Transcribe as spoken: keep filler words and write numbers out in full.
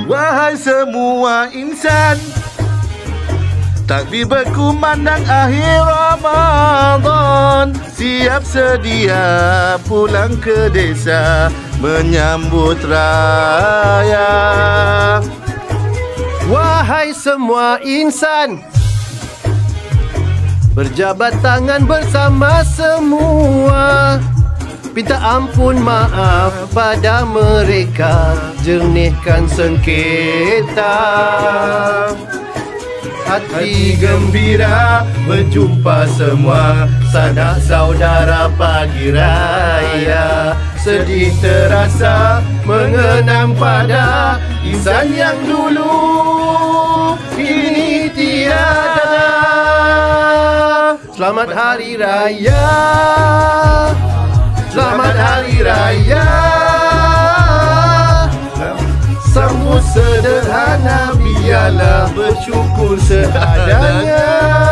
Wahai semua insan, takbir berkumandang akhir Ramadan, siap sedia pulang ke desa menyambut raya. Wahai semua insan, berjabat tangan bersama semua, minta ampun maaf pada mereka, jernihkan sengketa. Hati gembira berjumpa semua sanak saudara pagi raya. Sedih terasa mengenang pada insan yang dulu kini tiada. Selamat Hari Raya, selamat Hari Raya. Sambut sederhana, biarlah bersyukur seadanya.